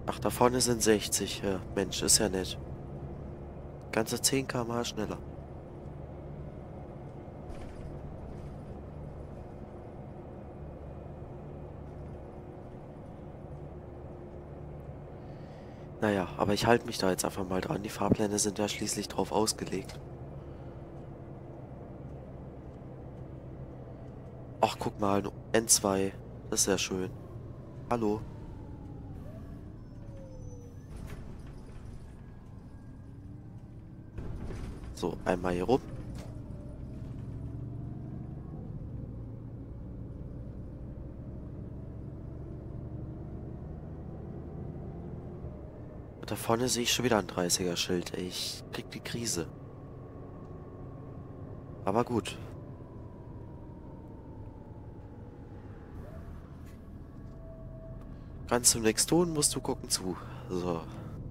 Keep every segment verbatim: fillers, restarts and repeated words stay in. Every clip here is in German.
Ach, da vorne sind sechzig. Ja, Mensch, ist ja nett. Ganze zehn Kilometer pro Stunde schneller. Naja, aber ich halte mich da jetzt einfach mal dran. Die Fahrpläne sind ja schließlich drauf ausgelegt. Ach, guck mal, N zwei. Das ist ja schön. Hallo. So, einmal hier rum. Und da vorne sehe ich schon wieder ein dreißiger-Schild. Ich krieg die Krise. Aber gut. Kannst du nichts tun, musst du gucken zu. So.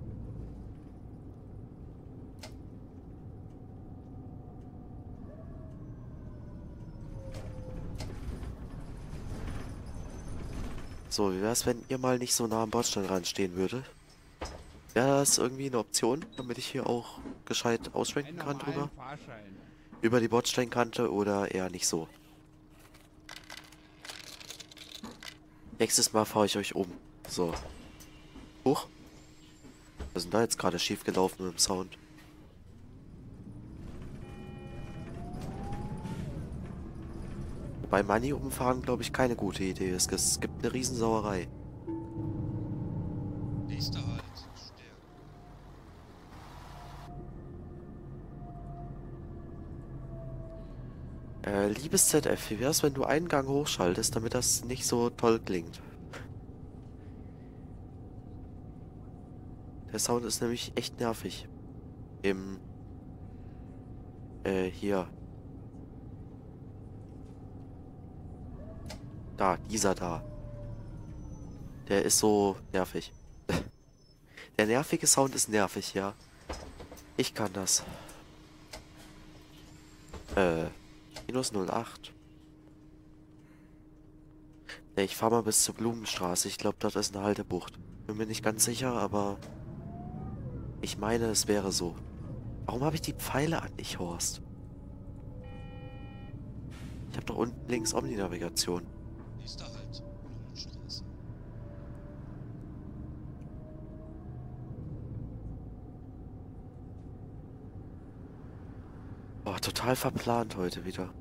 So, wie wär's, wenn ihr mal nicht so nah am Bordstein ranstehen würde? Wäre das irgendwie eine Option, damit ich hier auch gescheit ausschwenken Einen kann drüber? normalen Fahrschein. Über die Bordsteinkante oder eher nicht so? Nächstes Mal fahre ich euch um. So. Huch. Was ist denn da jetzt gerade schief gelaufen mit dem Sound? Bei Money umfahren, glaube ich, keine gute Idee ist. Es gibt eine Riesensauerei. Nächster Halt, Stern. Äh, liebes Z F, wie wär's, wenn du einen Gang hochschaltest, damit das nicht so toll klingt? Der Sound ist nämlich echt nervig. Im... Äh, hier. Da, dieser da. Der ist so nervig. Der nervige Sound ist nervig, ja. Ich kann das. Äh, minus null acht. Ne, ich fahr mal bis zur Blumenstraße. Ich glaube, dort ist eine Haltebucht. Bin mir nicht ganz sicher, aber ich meine, es wäre so. Warum habe ich die Pfeile an, nicht Horst? Ich habe doch unten links Omni-Navigation. Nächster Halt, Ulrichstraße. Oh, total verplant heute wieder.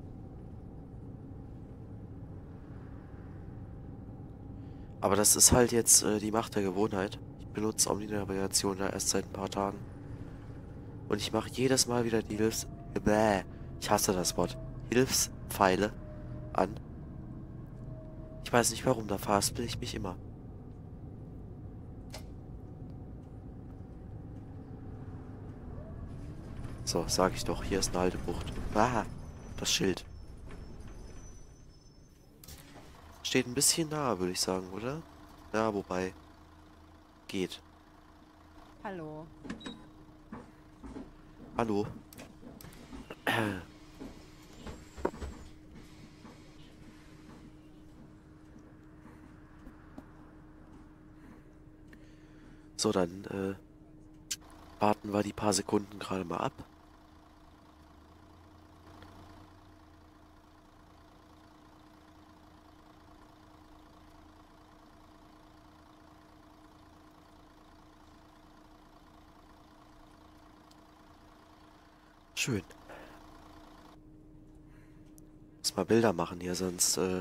Aber das ist halt jetzt äh, die Macht der Gewohnheit. Ich benutze Omni-Navigation ja erst seit ein paar Tagen. Und ich mache jedes Mal wieder die Hilfs... Bäh, ich hasse das Wort. Hilfspfeile an. Ich weiß nicht warum, da verhaspel ich mich immer. So, sag ich doch, hier ist eine alte Bucht. Ah, das Schild. Steht ein bisschen nahe, würde ich sagen, oder? Ja, wobei. Geht. Hallo. Hallo. So, dann äh, warten wir die paar Sekunden gerade mal ab. Schön. Muss mal Bilder machen hier, sonst äh,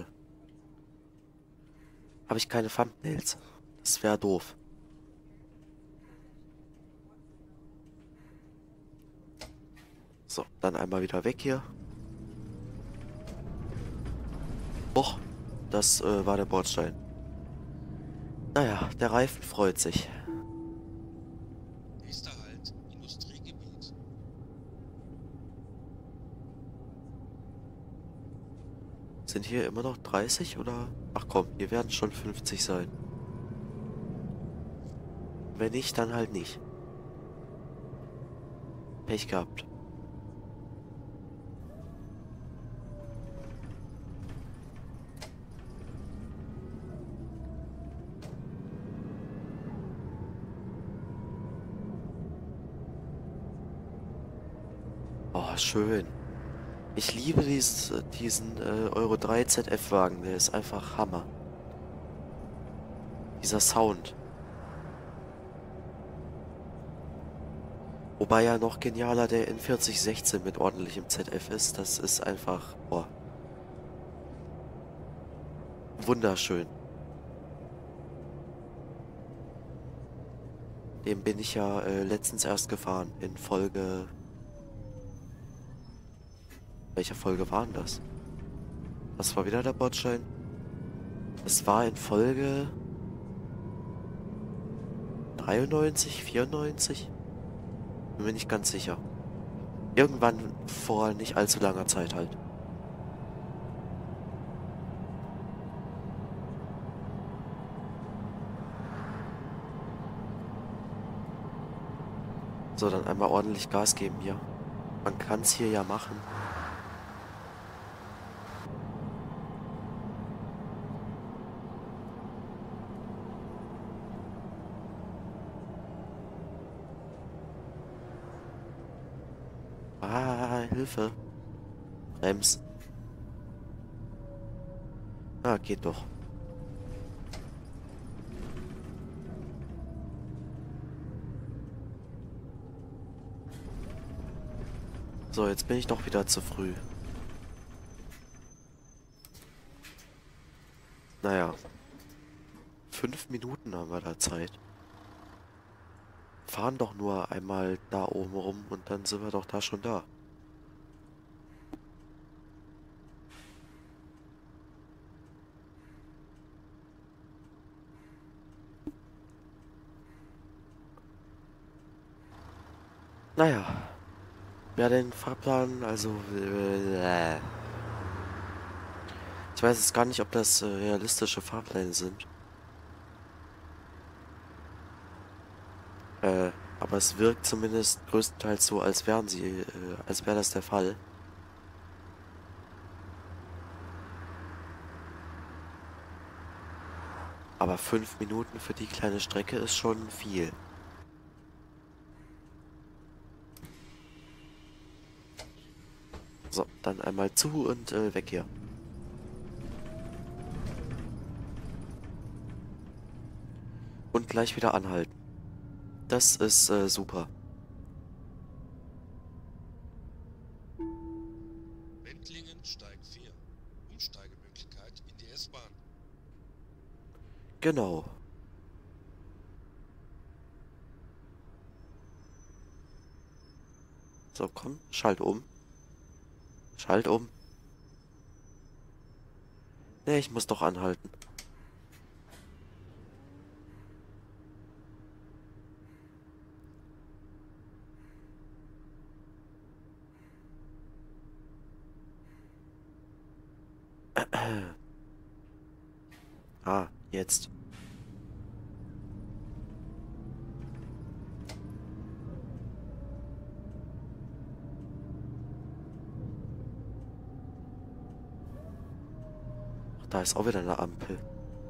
habe ich keine Thumbnails. Das wäre doof. So, dann einmal wieder weg hier. Och, das äh, war der Bordstein. Naja, der Reifen freut sich. Nächster Halt, Industriegebiet. Sind hier immer noch dreißig oder? Ach komm, hier werden schon fünfzig sein. Wenn nicht, dann halt nicht. Pech gehabt. schön. Ich liebe dies, diesen äh, Euro drei Z F-Wagen. Der ist einfach Hammer. Dieser Sound. Wobei ja noch genialer der N vierzig sechzehn mit ordentlichem Z F ist. Das ist einfach, boah, wunderschön. Den bin ich ja äh, letztens erst gefahren. In Folge... Welche Folge war denn das? Was war wieder der Bordstein? Es war in Folge... dreiundneunzig, vierundneunzig? Bin mir nicht ganz sicher. Irgendwann vor nicht allzu langer Zeit halt. So, dann einmal ordentlich Gas geben hier. Man kann es hier ja machen. Ah, Hilfe. Brems. Ah, geht doch. So, jetzt bin ich doch wieder zu früh. Naja. Fünf Minuten haben wir da Zeit. Fahren doch nur einmal da oben rum und dann sind wir doch da schon da. Naja. Ja, den Fahrplan, also... Äh, ich weiß jetzt gar nicht, ob das äh, realistische Fahrpläne sind. Äh, aber es wirkt zumindest größtenteils so, als wären sie, äh, als wäre das der Fall. Aber fünf Minuten für die kleine Strecke ist schon viel. So, dann einmal zu und äh, weg hier. Und gleich wieder anhalten. Das ist äh, super. Wendlingen, Steig vier. Umsteigemöglichkeit in die S-Bahn. Genau. So, komm, schalt um. Schalt um. Ne, ich muss doch anhalten. Ah, jetzt. Ach, da ist auch wieder eine Ampel.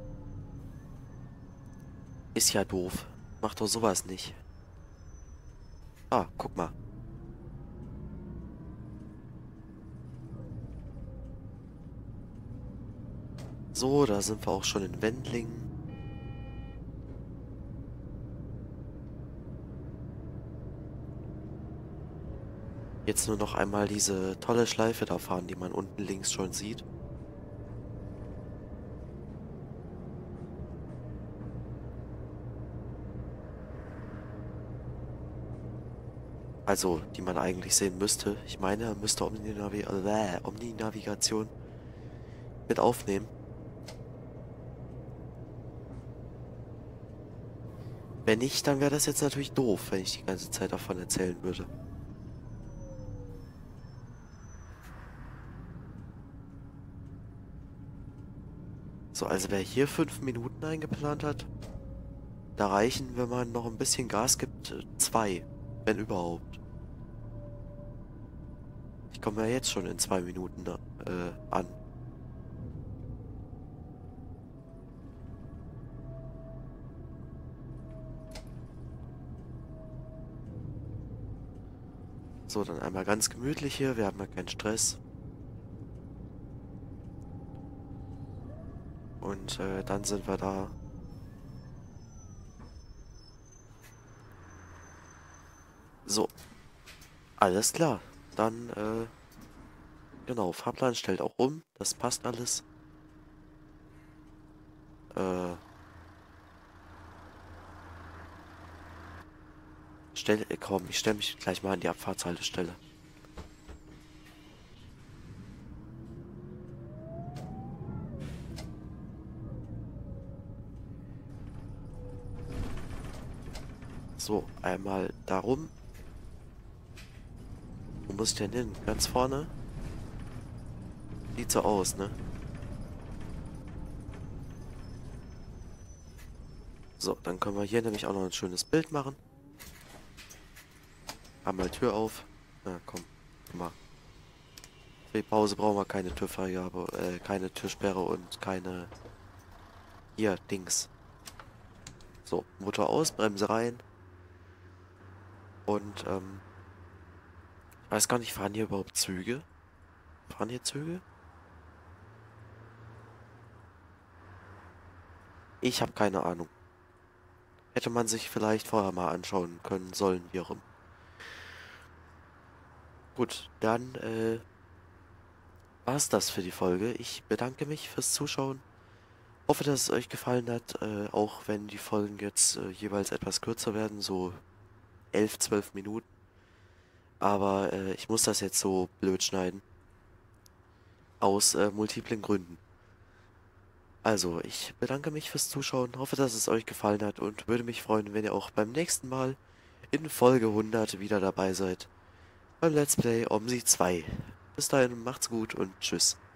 Ist ja doof. Mach doch sowas nicht. Ah, guck mal. So, da sind wir auch schon in Wendlingen. Jetzt nur noch einmal diese tolle Schleife da fahren, die man unten links schon sieht. Also, die man eigentlich sehen müsste. Ich meine, er müsste Omni-Navi äh, Omni-Navigation mit aufnehmen. Wenn nicht, dann wäre das jetzt natürlich doof, wenn ich die ganze Zeit davon erzählen würde. So, also wer hier fünf Minuten eingeplant hat, da reichen, wenn man noch ein bisschen Gas gibt, zwei, wenn überhaupt. Ich komme ja jetzt schon in zwei Minuten äh, an. So, dann einmal ganz gemütlich hier. Wir haben ja keinen Stress. Und äh, dann sind wir da. So, alles klar. Dann, äh, genau, Fahrplan stellt auch um. Das passt alles. Äh, stell, äh, komm, ich stelle mich gleich mal an die Abfahrtshaltestelle. So, einmal darum. Wo muss ich denn hin? Ganz vorne? Sieht so aus, ne? So, dann können wir hier nämlich auch noch ein schönes Bild machen. Einmal Tür auf. Na komm, guck mal. Für die Pause brauchen wir keine Türfreigabe, äh, keine Türsperre und keine... Hier, Dings. So, Motor aus, Bremse rein. Und, ähm... ich weiß gar nicht, fahren hier überhaupt Züge? Fahren hier Züge? Ich habe keine Ahnung. Hätte man sich vielleicht vorher mal anschauen können, sollen, wie auch immer. Gut, dann, äh... war's das für die Folge. Ich bedanke mich fürs Zuschauen. Hoffe, dass es euch gefallen hat, äh, auch wenn die Folgen jetzt äh, jeweils etwas kürzer werden, so elf, zwölf Minuten. Aber äh, ich muss das jetzt so blöd schneiden. Aus äh, multiplen Gründen. Also, ich bedanke mich fürs Zuschauen, hoffe, dass es euch gefallen hat und würde mich freuen, wenn ihr auch beim nächsten Mal in Folge hundert wieder dabei seid. Beim Let's Play Omsi zwei. Bis dahin, macht's gut und tschüss.